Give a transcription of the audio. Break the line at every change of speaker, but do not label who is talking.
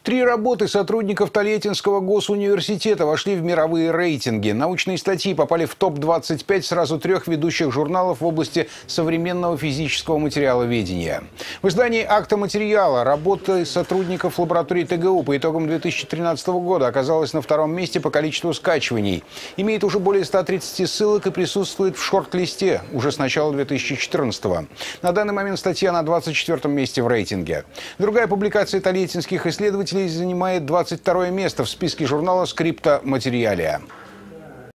3 работы сотрудников Тольяттинского госуниверситета вошли в мировые рейтинги. Научные статьи попали в топ-25 сразу 3 ведущих журналов в области современного физического материаловедения. В издании «Акта материала» работа сотрудников лаборатории ТГУ по итогам 2013 года оказалась на 2-м месте по количеству скачиваний. Имеет уже более 130 ссылок и присутствует в шорт-листе уже с начала 2014 года. На данный момент статья на 24-м месте в рейтинге. Другая публикация тольяттинских исследователей занимает 22-е место в списке журнала «Скриптоматериалия».